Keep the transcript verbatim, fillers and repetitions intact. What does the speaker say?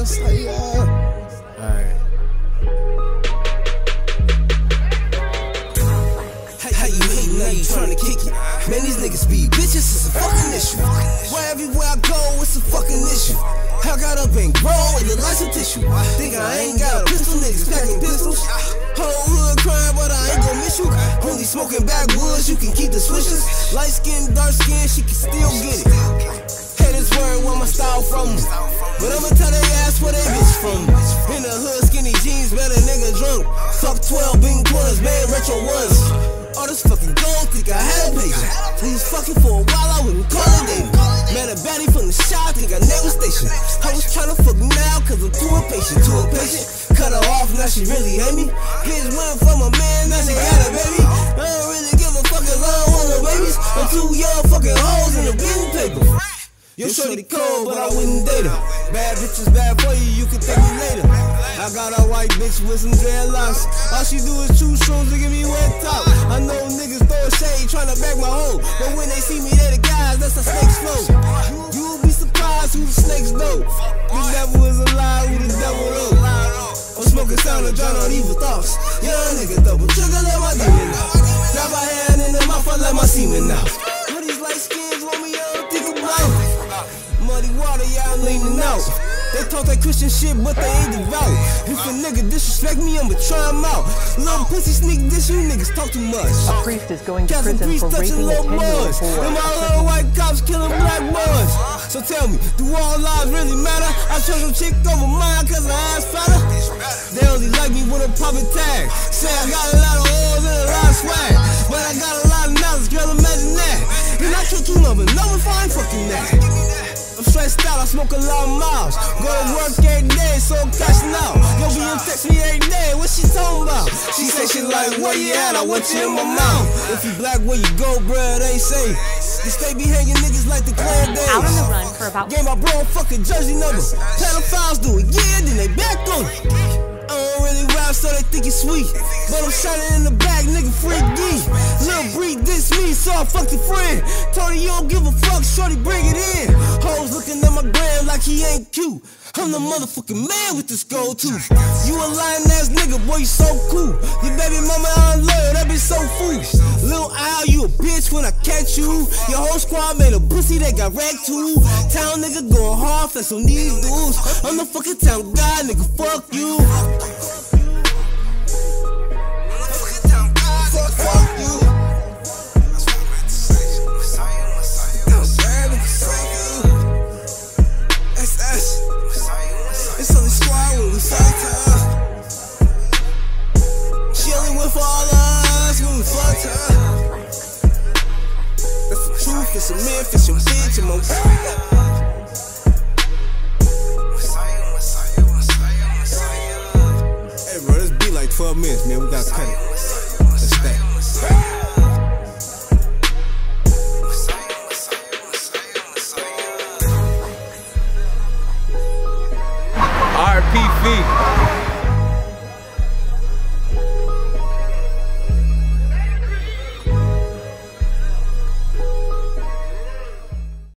Messiah. Alright. How you hating, now you tryna kick it? Man, these niggas be bitches, it's a fucking issue. Where everywhere I go, it's a fucking issue. I got up and grow and the lights of tissue. Think I ain't got a pistol, niggas packing pistols. Whole hood crying, but I ain't gon' miss you. Only smoking backwoods, you can keep the switches. Light skin, dark skin, she can still get it. Haters worry where my style from, but I'ma tell they ass where they bitch from. In the hood, skinny jeans, better nigga drunk. Fuck twelve bing quarters, man, retro ones. All this fucking gold, think I had a pager. We was fucking for a while, I wouldn't call it David. Met a baddie from the shop, think I never station. I was tryna fuck now, cause I'm too impatient, too impatient. Cut her off, now she really hate me. Bitch went from a man, now she got a baby. I don't really give a fuck cause I don't want no babies. I'm too young, fucking hoes in the business paper. Yo, shorty cold, but I wouldn't date her. Bad bitches bad for you, you can thank me later. I got a white bitch with some dreadlocks. All she do is chew shrooms and give me wet top. I know niggas throw shade tryna back my hoe, but when they see me, they the guys, that's a snake's flow. You'll be surprised who the snakes know. The devil is alive, who the devil know. I'm smoking sound and drown on evil thoughts. Young nigga double trigger, let my demon out. Grab my hand in the mouth, I let my semen out. All these light skins want me, I don't think about it. Muddy water, yeah, I'm leaning out. They talk that Christian shit, but they ain't devout. If a nigga disrespect me, I'ma try him out. Little pussy sneak dish, you niggas talk too much. A priest is going to prison for raping a ten-year-old boy. And my little white cops killing black boys. So tell me, do all lives really matter? I chose your chick over mine cause her ass fatter. They only like me with a poppin' tag. Say I got a lot of hoes and a lot of swag, but I got a lot of knowledge, girl, imagine that. And I can't keep loving, no if I ain't fucking that. I'm stressed out, I smoke a lot of miles. Go to work every day, so I'm cashing out. Yo, B M text me every day, what she talking about? She say she like, where you at? I want you in my mouth. If you black, where you go, bruh, they say. They stay be hanging niggas like the Clan days. Out on the run for about. Gave my bro a fucking jersey number. Pedophiles do it, yeah, then they back on it. I don't really rap, so they think it's sweet, but I'm shining in the back, nigga, freaky. Lil' Bree diss me, so I fucked a friend. Told her you don't give a fuck, shorty, bring it in. Hoes looking at my gram like he ain't cute. I'm the motherfucking man with this gold tooth. You a lying ass nigga, boy, you so cool. Your baby mama unloyal, that bitch so foolish. Lil' Al, you a bitch when I catch you. Your whole squad made a pussy, they got wrecked too. Town nigga going hard, flex on these dudes. I'm the fucking town guy, nigga, fuck you. Fuck you. It's only squad when we fuck her. She only went for all of us when we fucked her. That's the truth, it's a myth, it's your bitch, I'm on. Hey bro, this be like twelve minutes, man, we gotta cut it. That's that. R P V.